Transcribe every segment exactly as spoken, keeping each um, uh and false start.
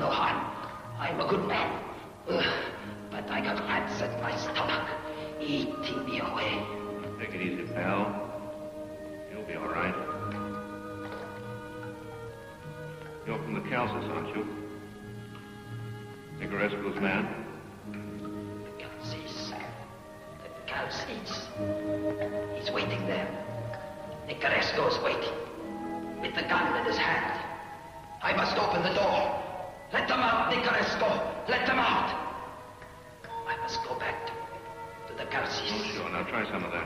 no harm. I'm a good man. Ugh, but I got rats at my stomach, eating me away. Take it easy, pal. You'll be all right. You're from the Calcis, aren't you? Nicaresco's man? The Calcis. The Calcis. He's waiting there. Nicaresco's waiting. With the gun in his hand. I must open the door. Let them out, Nicaresco. Let them out. I must go back to, to the Calcis. Oh, sure. Now try some of that.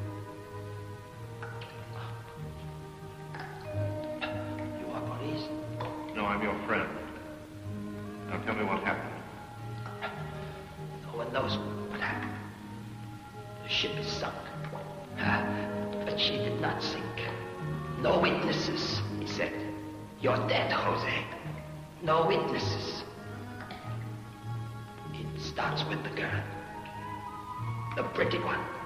You are police? No, I'm your friend. Now tell me what happened. No one knows what happened. The ship is sunk. Uh, but she did not sink. No witnesses, he said. You're dead, Jose. No witnesses. It starts with the girl. The pretty one.